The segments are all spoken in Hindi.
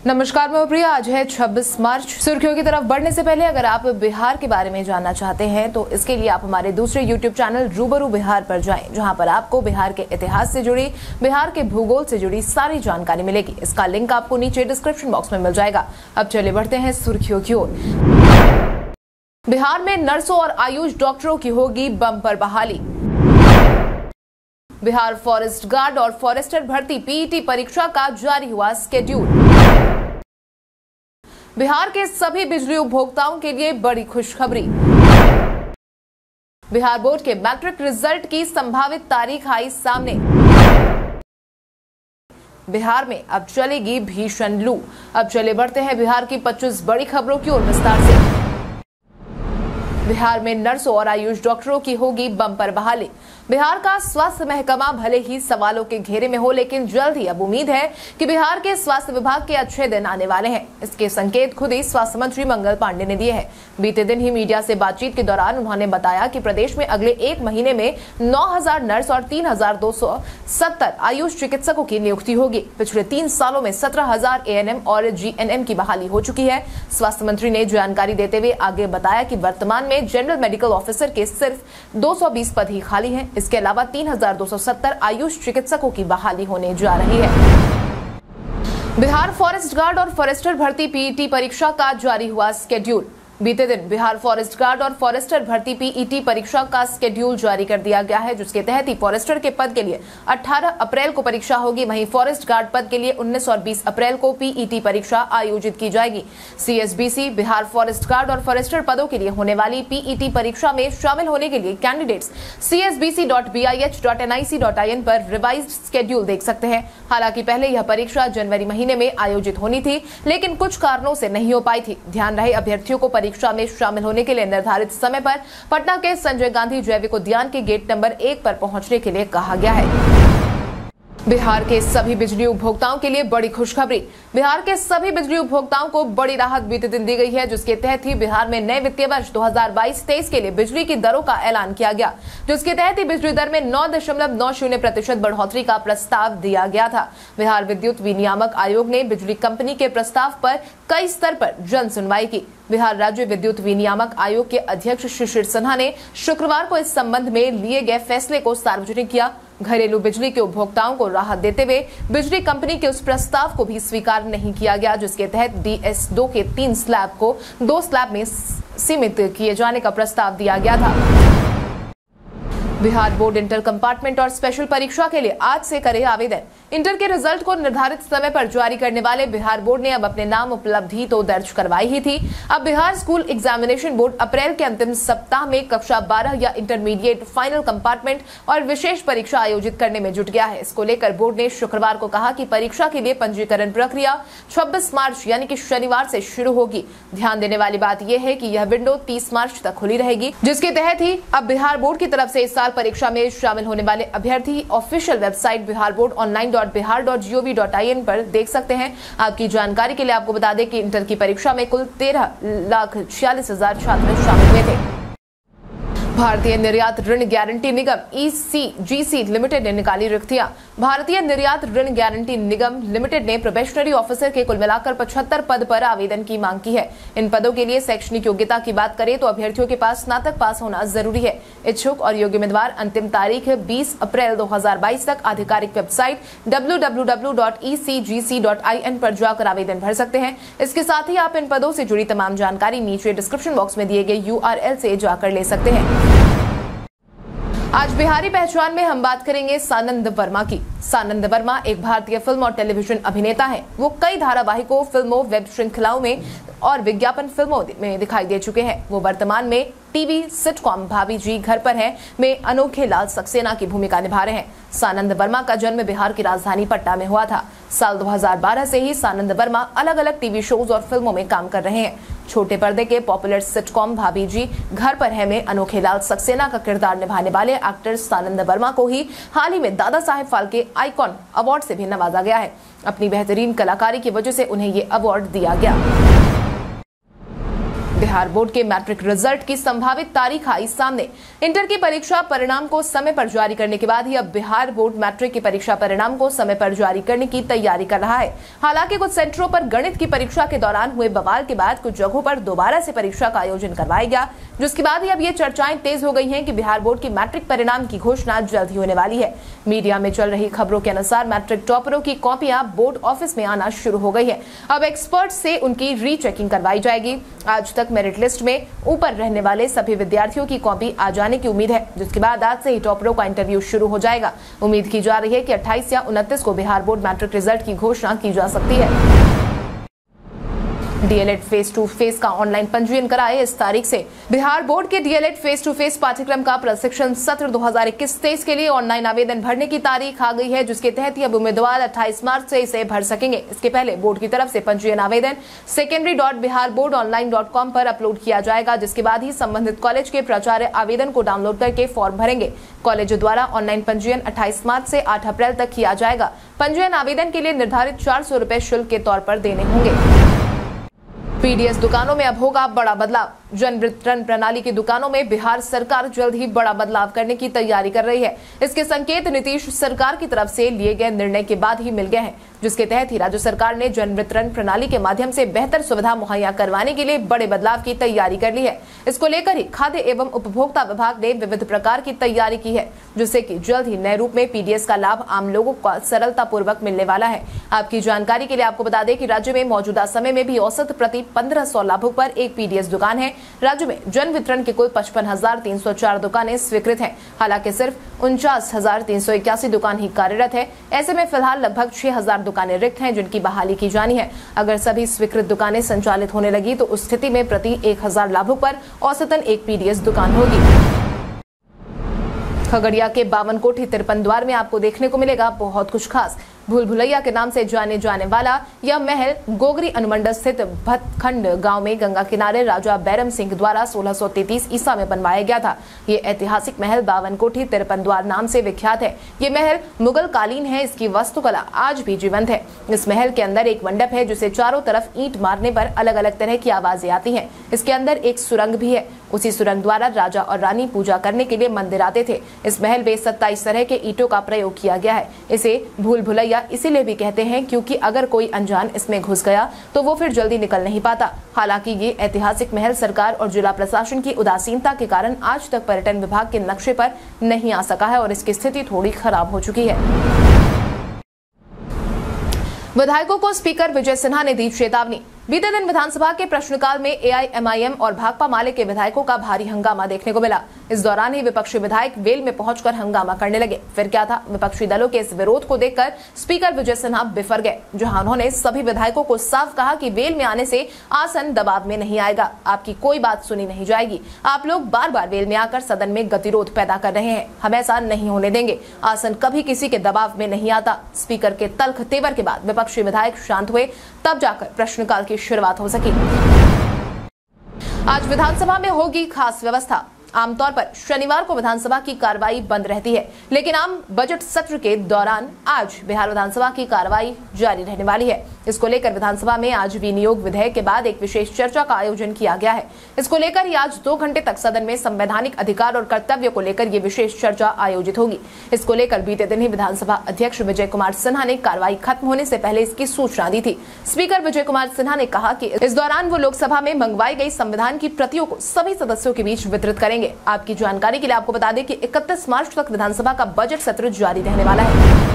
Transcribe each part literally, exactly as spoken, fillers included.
नमस्कार, मैं प्रिया। आज है छब्बीस मार्च। सुर्खियों की तरफ बढ़ने से पहले अगर आप बिहार के बारे में जानना चाहते हैं तो इसके लिए आप हमारे दूसरे यूट्यूब चैनल रूबरू बिहार पर जाएं, जहां पर आपको बिहार के इतिहास से जुड़ी, बिहार के भूगोल से जुड़ी सारी जानकारी मिलेगी। इसका लिंक आपको नीचे डिस्क्रिप्शन बॉक्स में मिल जाएगा। अब चले बढ़ते हैं सुर्खियों की ओर। बिहार में नर्सों और आयुष डॉक्टरों की होगी बम्पर बहाली। बिहार फॉरेस्ट गार्ड और फॉरेस्टर भर्ती पीईटी परीक्षा का जारी हुआ स्केड्यूल। बिहार के सभी बिजली उपभोक्ताओं के लिए बड़ी खुशखबरी। बिहार बोर्ड के मैट्रिक रिजल्ट की संभावित तारीख आई सामने। बिहार में अब चलेगी भीषण लू। अब चले बढ़ते हैं बिहार की पच्चीस बड़ी खबरों की ओर विस्तार से। बिहार में नर्सों और आयुष डॉक्टरों की होगी बम्पर बहाली। बिहार का स्वास्थ्य महकमा भले ही सवालों के घेरे में हो, लेकिन जल्द ही अब उम्मीद है कि बिहार के स्वास्थ्य विभाग के अच्छे दिन आने वाले हैं। इसके संकेत खुद ही स्वास्थ्य मंत्री मंगल पांडे ने दिए हैं। बीते दिन ही मीडिया से बातचीत के दौरान उन्होंने बताया कि प्रदेश में अगले एक महीने में नौ हजार नर्स और तीन हजार दो सौ सत्तर आयुष चिकित्सकों की नियुक्ति होगी। पिछले तीन सालों में सत्रह हजार एएनएम और जीएनएम की बहाली हो चुकी है। स्वास्थ्य मंत्री ने जानकारी देते हुए आगे बताया कि वर्तमान में जनरल मेडिकल ऑफिसर के सिर्फ दो सौ बीस पद ही खाली हैं। इसके अलावा तीन हजार दो सौ सत्तर आयुष चिकित्सकों की बहाली होने जा रही है। बिहार फॉरेस्ट गार्ड और फॉरेस्टर भर्ती पीईटी परीक्षा का जारी हुआ स्केड्यूल। बीते दिन बिहार फॉरेस्ट गार्ड और फॉरेस्टर भर्ती पीईटी परीक्षा का स्केड्यूल जारी कर दिया गया है, जिसके तहत ही फॉरेस्टर के पद के लिए अठारह अप्रैल को परीक्षा होगी। वहीं फॉरेस्ट गार्ड पद के लिए उन्नीस और बीस अप्रैल को पीईटी परीक्षा आयोजित की जाएगी। सीएसबीसी बिहार फॉरेस्ट गार्ड और फॉरेस्टर पदों के लिए होने वाली पीईटी परीक्षा में शामिल होने के लिए candidates C S B C dot B I H dot N I C dot I N पर रिवाइज्ड स्केड्यूल देख सकते हैं। हालांकि पहले यह परीक्षा जनवरी महीने में आयोजित होनी थी, लेकिन कुछ कारणों से नहीं हो पाई थी। ध्यान रहे, अभ्यर्थियों को परीक्षा में शामिल होने के लिए निर्धारित समय पर पटना के संजय गांधी जैविक उद्यान के गेट नंबर एक पर पहुंचने के लिए कहा गया है। बिहार के सभी बिजली उपभोक्ताओं के लिए बड़ी खुशखबरी। बिहार के सभी बिजली उपभोक्ताओं को बड़ी राहत बीते दिन दी गई है, जिसके तहत ही बिहार में नए वित्तीय वर्ष दो हजार बाईस तेईस के लिए बिजली की दरों का ऐलान किया गया, जिसके तहत ही बिजली दर में नौ दशमलव नौ शून्य प्रतिशत बढ़ोतरी का प्रस्ताव दिया गया था। बिहार विद्युत विनियामक आयोग ने बिजली कंपनी के प्रस्ताव पर कई स्तर पर जन सुनवाई की। बिहार राज्य विद्युत विनियामक आयोग के अध्यक्ष शिशिर सिन्हा ने शुक्रवार को इस संबंध में लिए गए फैसले को सार्वजनिक किया। घरेलू बिजली के उपभोक्ताओं को राहत देते हुए बिजली कंपनी के उस प्रस्ताव को भी स्वीकार नहीं किया गया, जिसके तहत डी एस दो के तीन स्लैब को दो स्लैब में सीमित किए जाने का प्रस्ताव दिया गया था। बिहार बोर्ड इंटर कंपार्टमेंट और स्पेशल परीक्षा के लिए आज से करे आवेदन। इंटर के रिजल्ट को निर्धारित समय पर जारी करने वाले बिहार बोर्ड ने अब अपने नाम उपलब्धि तो दर्ज करवाई ही थी। अब Bihar school examination board April के अंतिम सप्ताह में कक्षा बारह या इंटरमीडिएट फाइनल कंपार्टमेंट और विशेष परीक्षा आयोजित करने में जुट गया है। इसको लेकर बोर्ड ने शुक्रवार को कहा कि परीक्षा के लिए पंजीकरण प्रक्रिया छब्बीस मार्च यानी कि शनिवार से शुरू होगी। ध्यान देने वाली बात यह है कि यह विंडो तीस मार्च तक खुली रहेगी, जिसके तहत ही अब बिहार बोर्ड की तरफ से इस साल परीक्षा में शामिल होने वाले अभ्यर्थी official website Bihar board online dot Bihar dot G O V dot I N पर देख सकते हैं। आपकी जानकारी के लिए आपको बता दें कि इंटर की परीक्षा में कुल तेरह लाख छियालीस हजार छात्र शामिल हुए थे। भारतीय निर्यात ऋण गारंटी निगम ई सी जी सी लिमिटेड ने निकाली रिक्तियां। भारतीय निर्यात ऋण गारंटी निगम लिमिटेड ने प्रोबेशनरी ऑफिसर के कुल मिलाकर पचहत्तर पद पर आवेदन की मांग की है। इन पदों के लिए शैक्षणिक योग्यता की बात करें तो अभ्यर्थियों के पास स्नातक पास होना जरूरी है। इच्छुक और योग्य उम्मीदवार अंतिम तारीख बीस अप्रैल दो हजार बाईस तक आधिकारिक website W W W dot E C G C dot I N पर जाकर आवेदन भर सकते हैं। इसके साथ ही आप इन पदों से जुड़ी तमाम जानकारी नीचे डिस्क्रिप्शन बॉक्स में दिए गए यू आर एल से जाकर ले सकते हैं। आज बिहारी पहचान में हम बात करेंगे सानंद वर्मा की। सानंद वर्मा एक भारतीय फिल्म और टेलीविजन अभिनेता हैं। वो कई धारावाहिकों, फिल्मों, वेब श्रृंखलाओं में और विज्ञापन फिल्मों में दिखाई दे चुके हैं। वो वर्तमान में टीवी सिटकॉम भाभी जी घर पर हैं में अनोखे लाल सक्सेना की भूमिका निभा रहे हैं। सानंद वर्मा का जन्म बिहार की राजधानी पटना में हुआ था। साल दो हजार बारह से ही सानंद वर्मा अलग अलग टीवी शोज और फिल्मों में काम कर रहे हैं। छोटे पर्दे के पॉपुलर सिटकॉम भाभी जी घर पर है में अनोखे लाल सक्सेना का किरदार निभाने वाले एक्टर सानंद वर्मा को ही हाल ही में दादा साहेब फाल्के आइकॉन अवार्ड से भी नवाजा गया है। अपनी बेहतरीन कलाकारी की वजह से उन्हें ये अवार्ड दिया गया। बिहार बोर्ड के मैट्रिक रिजल्ट की संभावित तारीख आई सामने। इंटर की परीक्षा परिणाम को समय पर जारी करने के बाद ही अब बिहार बोर्ड मैट्रिक की परीक्षा परिणाम को समय पर जारी करने की तैयारी कर रहा है। हालांकि कुछ सेंटरों पर गणित की परीक्षा के दौरान हुए बवाल के बाद कुछ जगहों पर दोबारा से परीक्षा का आयोजन करवाया गया, जिसके बाद ही अब ये चर्चाएं तेज हो गई हैं कि बिहार बोर्ड की मैट्रिक परिणाम की घोषणा जल्द ही होने वाली है। मीडिया में चल रही खबरों के अनुसार मैट्रिक टॉपरों की कॉपियां बोर्ड ऑफिस में आना शुरू हो गई है। अब एक्सपर्ट से उनकी रीचेकिंग करवाई जाएगी। आज तक मेरिट लिस्ट में ऊपर रहने वाले सभी विद्यार्थियों की कॉपी आ जाने की उम्मीद है, जिसके बाद आज से ही टॉपरों का इंटरव्यू शुरू हो जाएगा। उम्मीद की जा रही है कि अट्ठाईस या उनतीस को बिहार बोर्ड मैट्रिक रिजल्ट की घोषणा की जा सकती है। डीएलएड फेस टू फेस का ऑनलाइन पंजीयन कराए इस तारीख से। बिहार बोर्ड के डीएलएड फेस टू फेस पाठ्यक्रम का प्रशिक्षण सत्र दो हज़ार इक्कीस तेईस के लिए ऑनलाइन आवेदन भरने की तारीख आ गई है, जिसके तहत अब उम्मीदवार अट्ठाईस मार्च से इसे भर सकेंगे। इसके पहले बोर्ड की तरफ से पंजीयन आवेदन secondary dot Bihar board online dot com पर अपलोड किया जाएगा, जिसके बाद ही संबंधित कॉलेज के प्राचार्य आवेदन को डाउनलोड करके फॉर्म भरेंगे। कॉलेज द्वारा ऑनलाइन पंजीयन अट्ठाईस मार्च से आठ अप्रैल तक किया जाएगा। पंजीयन आवेदन के लिए निर्धारित चार सौ रूपये शुल्क के तौर पर देने होंगे। पीडीएस दुकानों में अब होगा बड़ा बदलाव। जन वितरण प्रणाली की दुकानों में बिहार सरकार जल्द ही बड़ा बदलाव करने की तैयारी कर रही है। इसके संकेत नीतीश सरकार की तरफ से लिए गए निर्णय के बाद ही मिल गए हैं, जिसके तहत ही राज्य सरकार ने जन वितरण प्रणाली के माध्यम से बेहतर सुविधा मुहैया करवाने के लिए बड़े बदलाव की तैयारी कर ली है। इसको लेकर ही खाद्य एवं उपभोक्ता विभाग ने विविध प्रकार की तैयारी की है, जिससे कि जल्द ही नए रूप में पीडीएस का लाभ आम लोगों को सरलता पूर्वक मिलने वाला है। आपकी जानकारी के लिए आपको बता दें कि राज्य में मौजूदा समय में भी औसत प्रति पंद्रह सौ लाभुक पर एक पीडीएस दुकान है। राज्य में जन वितरण के कुल पचपन हजार तीन सौ चार दुकानें स्वीकृत हैं। हालांकि सिर्फ उनचास हजार तीन सौ इक्यासी दुकान ही कार्यरत है। ऐसे में फिलहाल लगभग छह हजार दुकानें रिक्त हैं, जिनकी बहाली की जानी है। अगर सभी स्वीकृत दुकानें संचालित होने लगी तो उस स्थिति में प्रति एक हजार लाभुक पर औसतन एक पीडीएस दुकान होगी। खगड़िया के बावन कोठी तिरपन द्वार में आपको देखने को मिलेगा बहुत कुछ खास। भूल भुलैया के नाम से जाने जाने वाला यह महल गोगरी अनुमंडल स्थित भतखंड गांव में गंगा किनारे राजा बैरम सिंह द्वारा सोलह सौ तैंतीस ईसा में बनवाया गया था। ये ऐतिहासिक महल बावन कोठी तिरपन द्वार नाम से विख्यात है। ये महल मुगल कालीन है। इसकी वास्तुकला आज भी जीवंत है। इस महल के अंदर एक मंडप है, जिसे चारों तरफ ईंट मारने पर अलग अलग तरह की आवाजें आती हैं। इसके अंदर एक सुरंग भी है। उसी सुरंग द्वारा राजा और रानी पूजा करने के लिए मंदिर आते थे। इस महल में सत्ताईस तरह के ईंटों का प्रयोग किया गया है। इसे भूल भुलैया इसीलिए भी कहते हैं क्योंकि अगर कोई अनजान इसमें घुस गया तो वो फिर जल्दी निकल नहीं पाता। हालांकि ये ऐतिहासिक महल सरकार और जिला प्रशासन की उदासीनता के कारण आज तक पर्यटन विभाग के नक्शे पर नहीं आ सका है और इसकी स्थिति थोड़ी खराब हो चुकी है। विधायकों को स्पीकर विजय सिन्हा ने दी चेतावनी। बीते दिन विधानसभा के प्रश्नकाल में एआईएमआईएम और भाकपा माले के विधायकों का भारी हंगामा देखने को मिला। इस दौरान ही विपक्षी विधायक वेल में पहुंचकर हंगामा करने लगे। फिर क्या था, विपक्षी दलों के इस विरोध को देखकर स्पीकर विजय सिन्हा बिफर गए, जहां उन्होंने सभी विधायकों को साफ कहा कि वेल में आने से आसन दबाव में नहीं आएगा। आपकी कोई बात सुनी नहीं जाएगी। आप लोग बार बार वेल में आकर सदन में गतिरोध पैदा कर रहे हैं। हम ऐसा नहीं होने देंगे। आसन कभी किसी के दबाव में नहीं आता। स्पीकर के तल्ख तेवर के बाद विपक्षी विधायक शांत हुए, तब जाकर प्रश्नकाल की शुरुआत हो सकी। आज विधानसभा में होगी खास व्यवस्था। आमतौर पर शनिवार को विधानसभा की कार्रवाई बंद रहती है, लेकिन आम बजट सत्र के दौरान आज बिहार विधानसभा की कार्रवाई जारी रहने वाली है। इसको लेकर विधानसभा में आज विनियोग विधेयक के बाद एक विशेष चर्चा का आयोजन किया गया है। इसको लेकर ही आज दो घंटे तक सदन में संवैधानिक अधिकार और कर्तव्य को लेकर ये विशेष चर्चा आयोजित होगी। इसको लेकर बीते दिन ही विधानसभा अध्यक्ष विजय कुमार सिन्हा ने कार्रवाई खत्म होने से पहले इसकी सूचना दी थी। स्पीकर विजय कुमार सिन्हा ने कहा कि इस दौरान वो लोकसभा में मंगवाई गई संविधान की प्रतियों को सभी सदस्यों के बीच वितरित करेंगे। आपकी जानकारी के लिए आपको बता दें कि इकतीस मार्च तक विधानसभा का बजट सत्र जारी रहने वाला है।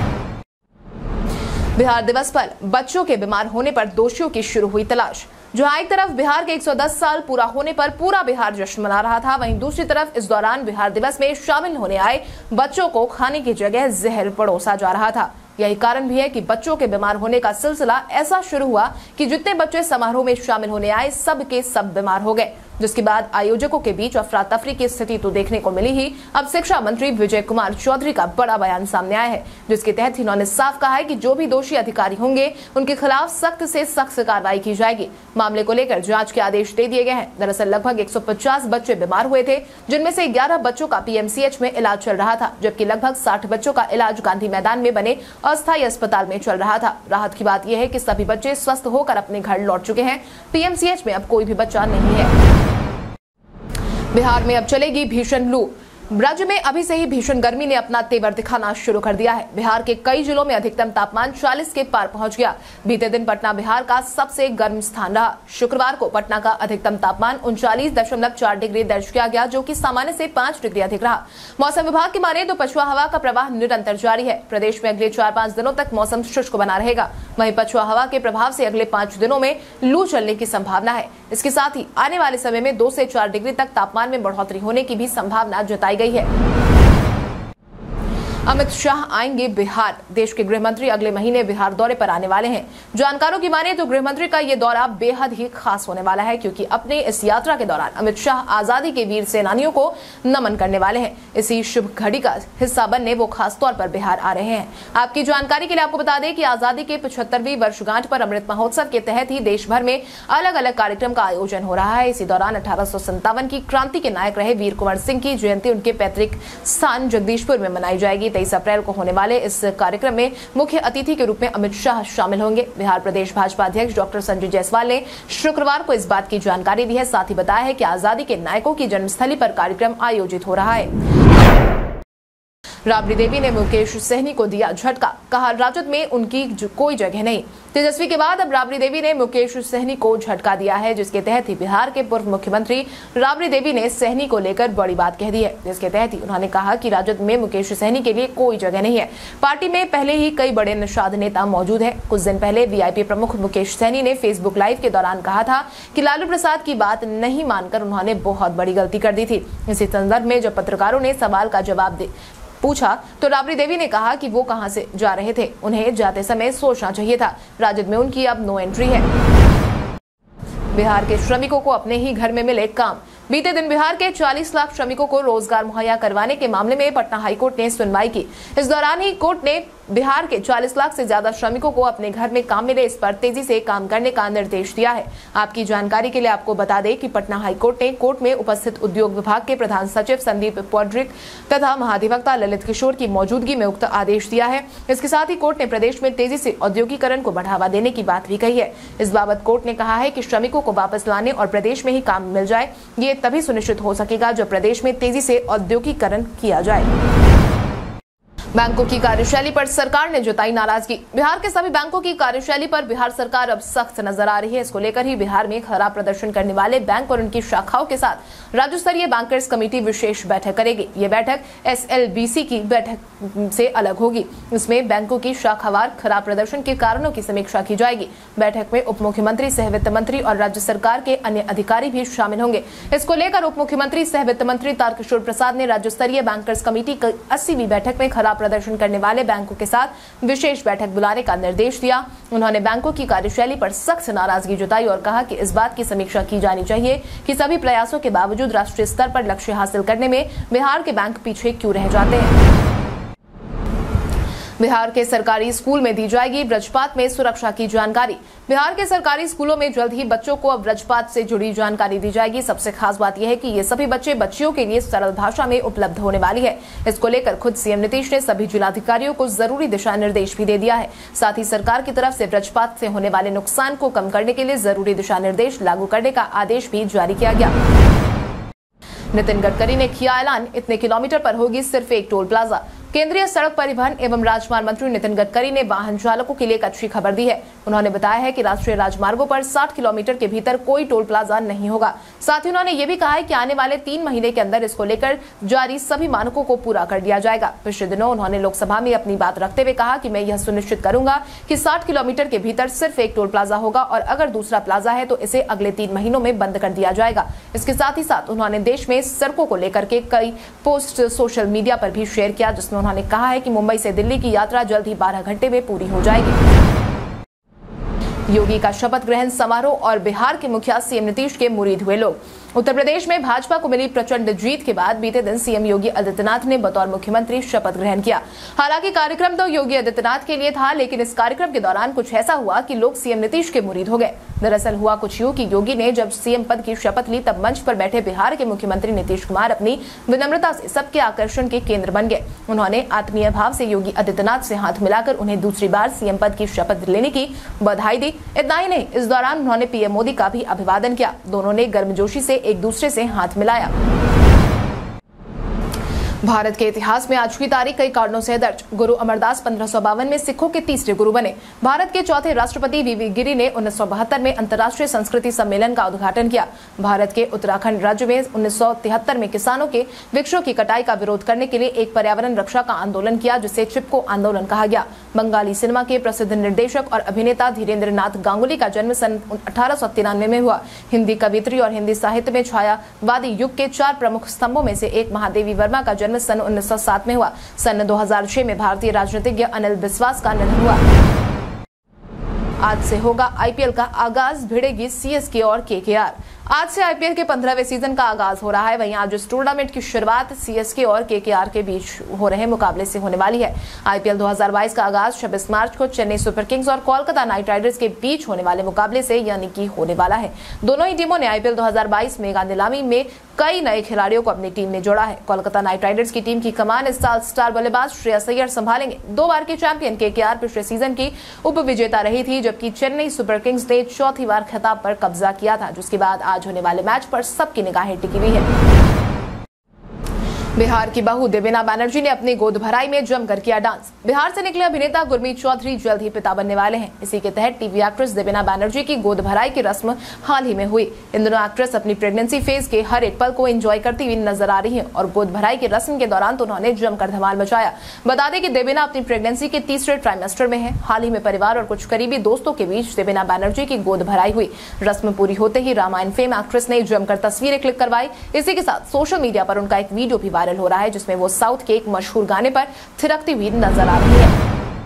बिहार दिवस पर बच्चों के बीमार होने पर दोषियों की शुरू हुई तलाश। जहां एक तरफ बिहार के एक सौ दस साल पूरा होने पर पूरा बिहार जश्न मना रहा था, वहीं दूसरी तरफ इस दौरान बिहार दिवस में शामिल होने आए बच्चों को खाने की जगह जहर परोसा जा रहा था। यही कारण भी है कि बच्चों के बीमार होने का सिलसिला ऐसा शुरू हुआ कि जितने बच्चे समारोह में शामिल होने आए सब के सब बीमार हो गए। जिसके बाद आयोजकों के बीच अफरा तफरी की स्थिति तो देखने को मिली ही। अब शिक्षा मंत्री विजय कुमार चौधरी का बड़ा बयान सामने आया है, जिसके तहत इन्होंने साफ कहा है कि जो भी दोषी अधिकारी होंगे उनके खिलाफ सख्त से सख्त कार्रवाई की जाएगी। मामले को लेकर जांच के आदेश दे दिए गए हैं। दरअसल लगभग एक सौ पचास बच्चे बीमार हुए थे, जिनमें से ग्यारह बच्चों का पीएमसीएच में इलाज चल रहा था, जबकि लगभग साठ बच्चों का इलाज गांधी मैदान में बने अस्थायी अस्पताल में चल रहा था। राहत की बात यह है कि सभी बच्चे स्वस्थ होकर अपने घर लौट चुके हैं। पीएमसीएच में अब कोई भी बच्चा नहीं है। बिहार में अब चलेगी भीषण लू। राज्य में अभी से ही भीषण गर्मी ने अपना तेवर दिखाना शुरू कर दिया है। बिहार के कई जिलों में अधिकतम तापमान चालीस के पार पहुंच गया। बीते दिन पटना बिहार का सबसे गर्म स्थान रहा। शुक्रवार को पटना का अधिकतम तापमान उनचालीस दशमलव चार डिग्री दर्ज किया गया, जो कि सामान्य से पांच डिग्री अधिक रहा। मौसम विभाग की माने तो पछुआ हवा का प्रवाह निरंतर जारी है। प्रदेश में अगले चार पांच दिनों तक मौसम शुष्क बना रहेगा। वहीं पछुआ हवा के प्रभाव से अगले पांच दिनों में लू चलने की संभावना है। इसके साथ ही आने वाले समय में दो से चार डिग्री तक तापमान में बढ़ोतरी होने की भी संभावना जताई गई है। अमित शाह आएंगे बिहार। देश के गृह मंत्री अगले महीने बिहार दौरे पर आने वाले हैं। जानकारों की माने तो गृह मंत्री का ये दौरा बेहद ही खास होने वाला है, क्योंकि अपने इस यात्रा के दौरान अमित शाह आजादी के वीर सेनानियों को नमन करने वाले हैं। इसी शुभ घड़ी का हिस्सा बनने वो खास तौर पर बिहार आ रहे हैं। आपकी जानकारी के लिए आपको बता दें कि आजादी के पचहत्तरवीं वर्षगांठ पर अमृत महोत्सव के तहत ही देश भर में अलग अलग कार्यक्रम का आयोजन हो रहा है। इसी दौरान अठारह सौ संतावन की क्रांति के नायक रहे वीर कुंवर सिंह की जयंती उनके पैतृक स्थान जगदीशपुर में मनाई जाएगी। तेईस अप्रैल को होने वाले इस कार्यक्रम में मुख्य अतिथि के रूप में अमित शाह शामिल होंगे। बिहार प्रदेश भाजपा अध्यक्ष डॉक्टर संजय जायसवाल ने शुक्रवार को इस बात की जानकारी दी है। साथ ही बताया है कि आजादी के नायकों की जन्मस्थली पर कार्यक्रम आयोजित हो रहा है। राबड़ी देवी ने मुकेश सहनी को दिया झटका, कहा राजद में उनकी कोई जगह नहीं। तेजस्वी के बाद अब राबड़ी देवी ने मुकेश सहनी को झटका दिया है, जिसके तहत ही बिहार के पूर्व मुख्यमंत्री राबड़ी देवी ने सहनी को लेकर बड़ी बात कह दी है। जिसके तहत ही उन्होंने कहा कि राजद में मुकेश सहनी के लिए कोई जगह नहीं है। पार्टी में पहले ही कई बड़े निषाद नेता मौजूद है। कुछ दिन पहले वीआईपी प्रमुख मुकेश सहनी ने फेसबुक लाइव के दौरान कहा था कि लालू प्रसाद की बात नहीं मानकर उन्होंने बहुत बड़ी गलती कर दी थी। इसी संदर्भ में जब पत्रकारों ने सवाल का जवाब दे पूछा तो राबड़ी देवी ने कहा कि वो कहां से जा रहे थे, उन्हें जाते समय सोचना चाहिए था। राजद में उनकी अब नो एंट्री है। बिहार के श्रमिकों को अपने ही घर में मिले काम। बीते दिन बिहार के चालीस लाख श्रमिकों को रोजगार मुहैया करवाने के मामले में पटना हाईकोर्ट ने सुनवाई की। इस दौरान ही कोर्ट ने बिहार के चालीस लाख से ज्यादा श्रमिकों को अपने घर में काम मिले, इस पर तेजी से काम करने का निर्देश दिया है। आपकी जानकारी के लिए आपको बता दें कि पटना हाईकोर्ट ने कोर्ट में उपस्थित उद्योग विभाग के प्रधान सचिव संदीप पौड्रिक तथा महाधिवक्ता ललित किशोर की मौजूदगी में उक्त आदेश दिया है। इसके साथ ही कोर्ट ने प्रदेश में तेजी से औद्योगिकरण को बढ़ावा देने की बात भी कही है। इस बाबत कोर्ट ने कहा है कि श्रमिकों को वापस लाने और प्रदेश में ही काम मिल जाए, ये तभी सुनिश्चित हो सकेगा जब प्रदेश में तेजी से औद्योगिकरण किया जाए। बैंकों की कार्यशैली पर सरकार ने जताई नाराजगी। बिहार के सभी बैंकों की कार्यशैली पर बिहार सरकार अब सख्त नजर आ रही है। इसको लेकर ही बिहार में खराब प्रदर्शन करने वाले बैंक और उनकी शाखाओं के साथ राज्य स्तरीय बैंकर्स कमेटी विशेष बैठक करेगी। ये बैठक एसएलबीसी की बैठक से अलग होगी। इसमें बैंकों की शाखावार खराब प्रदर्शन के कारणों की समीक्षा की जाएगी। बैठक में उप मुख्यमंत्री, सह वित्त मंत्री और राज्य सरकार के अन्य अधिकारी भी शामिल होंगे। इसको लेकर उप मुख्यमंत्री, सह वित्त मंत्री तारकिशोर प्रसाद ने राज्य स्तरीय बैंकर्स कमेटी की अस्सीवीं बैठक में खराब प्रदर्शन करने वाले बैंकों के साथ विशेष बैठक बुलाने का निर्देश दिया। उन्होंने बैंकों की कार्यशैली पर सख्त नाराजगी जताई और कहा कि इस बात की समीक्षा की जानी चाहिए कि सभी प्रयासों के बावजूद राष्ट्रीय स्तर पर लक्ष्य हासिल करने में बिहार के बैंक पीछे क्यों रह जाते हैं। बिहार के सरकारी स्कूल में दी जाएगी वज्रपात में सुरक्षा की जानकारी। बिहार के सरकारी स्कूलों में जल्द ही बच्चों को अब वज्रपात से जुड़ी जानकारी दी जाएगी। सबसे खास बात यह है कि ये सभी बच्चे बच्चियों के लिए सरल भाषा में उपलब्ध होने वाली है। इसको लेकर खुद सीएम नीतीश ने सभी जिलाधिकारियों को जरूरी दिशा निर्देश भी दे दिया है। साथ ही सरकार की तरफ से वज्रपात से होने वाले नुकसान को कम करने के लिए जरूरी दिशा निर्देश लागू करने का आदेश भी जारी किया गया। नितिन गडकरी ने किया ऐलान, इतने किलोमीटर पर होगी सिर्फ एक टोल प्लाजा। केंद्रीय सड़क परिवहन एवं राजमार्ग मंत्री नितिन गडकरी ने वाहन चालकों के लिए एक अच्छी खबर दी है। उन्होंने बताया है कि राष्ट्रीय राजमार्गों पर साठ किलोमीटर के भीतर कोई टोल प्लाजा नहीं होगा। साथ ही उन्होंने ये भी कहा है कि आने वाले तीन महीने के अंदर इसको लेकर जारी सभी मानकों को पूरा कर दिया जाएगा। पिछले दिनों उन्होंने लोकसभा में अपनी बात रखते हुए कहा कि मैं यह सुनिश्चित करूंगा कि साठ किलोमीटर के भीतर सिर्फ एक टोल प्लाजा होगा और अगर दूसरा प्लाजा है तो इसे अगले तीन महीनों में बंद कर दिया जाएगा। इसके साथ ही साथ उन्होंने देश में सड़कों को लेकर के कई पोस्ट सोशल मीडिया पर भी शेयर किया, जिसमें उन्होंने कहा है कि मुंबई से दिल्ली की यात्रा जल्द ही बारह घंटे में पूरी हो जाएगी। योगी का शपथ ग्रहण समारोह और बिहार के मुखिया सीएम नीतीश के मुरीद हुए लोग। उत्तर प्रदेश में भाजपा को मिली प्रचंड जीत के बाद बीते दिन सीएम योगी आदित्यनाथ ने बतौर मुख्यमंत्री शपथ ग्रहण किया। हालांकि कार्यक्रम तो योगी आदित्यनाथ के लिए था, लेकिन इस कार्यक्रम के दौरान कुछ ऐसा हुआ कि लोग सीएम नीतीश के मुरीद हो गए। दरअसल हुआ कुछ यूं कि योगी ने जब सीएम पद की शपथ ली तब मंच पर बैठे बिहार के मुख्यमंत्री नीतीश कुमार अपनी विनम्रता से सबके आकर्षण के केंद्र बन गए। उन्होंने आत्मीय भाव से योगी आदित्यनाथ से हाथ मिलाकर उन्हें दूसरी बार सीएम पद की शपथ लेने की बधाई दी। इतना ही नहीं, इस दौरान उन्होंने पीएम मोदी का भी अभिवादन किया। दोनों ने गर्मजोशी से एक दूसरे से हाथ मिलाया। भारत के इतिहास में आज की तारीख कई कारणों से दर्ज। गुरु अमरदास पंद्रह सौ बावन में सिखों के तीसरे गुरु बने। भारत के चौथे राष्ट्रपति वीवी गिरी ने उन्नीस सौ बहत्तर में अंतर्राष्ट्रीय संस्कृति सम्मेलन का उद्घाटन किया। भारत के उत्तराखंड राज्य में उन्नीस सौ तिहत्तर में किसानों के वृक्षों की कटाई का विरोध करने के लिए एक पर्यावरण रक्षा का आंदोलन किया, जिसे चिपको आंदोलन कहा गया। बंगाली सिनेमा के प्रसिद्ध निर्देशक और अभिनेता धीरेन्द्र नाथ गांगुली का जन्म सन अठारह सौ तिरानवे में हुआ। हिंदी कवित्री और हिंदी साहित्य में छायावादी युग के चार प्रमुख स्तंभों में से एक महादेवी वर्मा का जन्म सन उन्नीस सौ सात में हुआ। सन दो हज़ार छह में भारतीय राजनीतिज्ञ अनिल बिस्वास का निधन हुआ। आज से होगा आईपीएल का आगाज, भिड़ेगी सीएसके और केकेआर। आज से आईपीएल के पंद्रहवें सीजन का आगाज हो रहा है। वहीं आज इस टूर्नामेंट की शुरुआत सीएसके और केकेआर के बीच हो रहे मुकाबले से होने वाली है। आईपीएल दो हज़ार बाईस का आगाज छब्बीस मार्च को चेन्नई सुपर किंग्स और कोलकाता नाइट राइडर्स के बीच होने वाले मुकाबले से यानी कि होने वाला है। दोनों ही टीमों ने आईपीएल दो हज़ार बाईस मेगा नीलामी में कई नए खिलाड़ियों को अपनी टीम में जोड़ा है। कोलकाता नाइट राइडर्स की टीम की कमान इस साल स्टार बल्लेबाज श्रेयस अय्यर संभालेंगे। दो बार के चैंपियन केकेआर पिछले सीजन की उप विजेता रही थी, जबकि चेन्नई सुपर किंग्स ने चौथी बार खिताब पर कब्जा किया था, जिसके बाद आज होने वाले मैच पर सबकी निगाहें टिकी हुई है। बिहार की बहू देवेना बैनर्जी ने अपनी गोद भराई में जमकर किया डांस। बिहार से निकले अभिनेता गुरमीत चौधरी जल्द ही पिता बनने वाले हैं। इसी के तहत टीवी एक्ट्रेस देवेना बैनर्जी की गोद भराई की रस्म हाल ही में हुई। इन दोनों एक्ट्रेस अपनी प्रेगनेंसी फेज के हर एक पल को एंजॉय करती हुई नजर आ रही हैं और गोद भराई की रस्म के दौरान तो उन्होंने जमकर धमाल मचाया। बता दें कि देवेना अपनी प्रेगनेंसी के तीसरे ट्राइमेस्टर में है। हाल ही में परिवार और कुछ करीबी दोस्तों के बीच देवेना बैनर्जी की गोद भराई हुई। रस्म पूरी होते ही रामायण फेम एक्ट्रेस ने जमकर तस्वीरें क्लिक करवाई। इसी के साथ सोशल मीडिया पर उनका एक वीडियो भी वायरल हो रहा है, जिसमें वो साउथ के एक मशहूर गाने पर थिरकती हुई नजर आ रही है।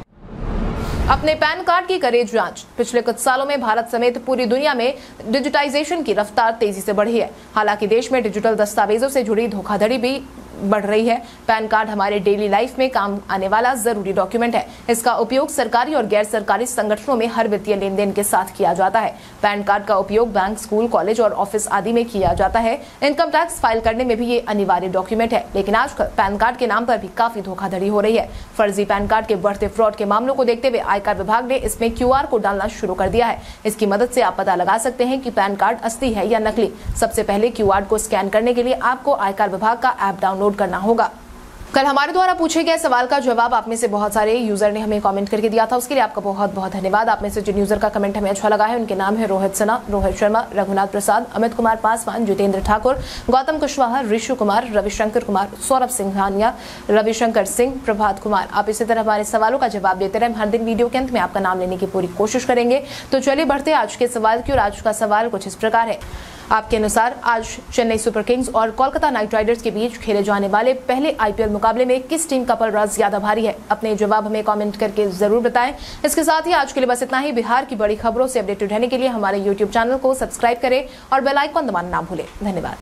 अपने पैन कार्ड की करे जांच। पिछले कुछ सालों में भारत समेत पूरी दुनिया में डिजिटाइजेशन की रफ्तार तेजी से बढ़ी है। हालांकि देश में डिजिटल दस्तावेजों से जुड़ी धोखाधड़ी भी बढ़ रही है। पैन कार्ड हमारे डेली लाइफ में काम आने वाला जरूरी डॉक्यूमेंट है। इसका उपयोग सरकारी और गैर सरकारी संगठनों में हर वित्तीय लेन देन के साथ किया जाता है। पैन कार्ड का उपयोग बैंक, स्कूल, कॉलेज और ऑफिस आदि में किया जाता है। इनकम टैक्स फाइल करने में भी ये अनिवार्य डॉक्यूमेंट है। लेकिन आजकल पैन कार्ड के नाम पर भी काफी धोखाधड़ी हो रही है। फर्जी पैन कार्ड के बढ़ते फ्रॉड के मामलों को देखते हुए आयकर विभाग ने इसमें क्यूआर कोड डालना शुरू कर दिया है। इसकी मदद से आप पता लगा सकते हैं कि पैन कार्ड असली है या नकली। सबसे पहले क्यूआर को स्कैन करने के लिए आपको आयकर विभाग का ऐप डाउनलोड करना होगा। कल हमारे द्वारा पूछे गए सवाल का जवाब आप में से बहुत सारे यूजर ने हमें कमेंट करके दिया था, उसके लिए आपका बहुत बहुत धन्यवाद। आप में से जिन यूजर का कमेंट हमें अच्छा लगा है उनके नाम है रोहित सिन्हा, रोहित शर्मा, रघुनाथ प्रसाद, अमित कुमार पासवान, जितेंद्र ठाकुर, गौतम कुशवाहा, ऋषु कुमार, रविशंकर कुमार, सौरभ सिंघानिया, रविशंकर सिंह, प्रभात कुमार। आप इसी तरह हमारे सवालों का जवाब देते रहे। हर दिन वीडियो के अंत में आपका नाम लेने की पूरी कोशिश करेंगे। तो चलिए बढ़ते आज के सवाल की ओर। आज का सवाल कुछ इस प्रकार है। आपके अनुसार आज चेन्नई सुपर किंग्स और कोलकाता नाइट राइडर्स के बीच खेले जाने वाले पहले आईपीएल मुकाबले में किस टीम का पलड़ा ज्यादा भारी है? अपने जवाब हमें कमेंट करके जरूर बताएं। इसके साथ ही आज के लिए बस इतना ही। बिहार की बड़ी खबरों से अपडेटेड रहने के लिए हमारे यूट्यूब चैनल को सब्सक्राइब करें और बेल आइकन दबाना ना भूलें। धन्यवाद।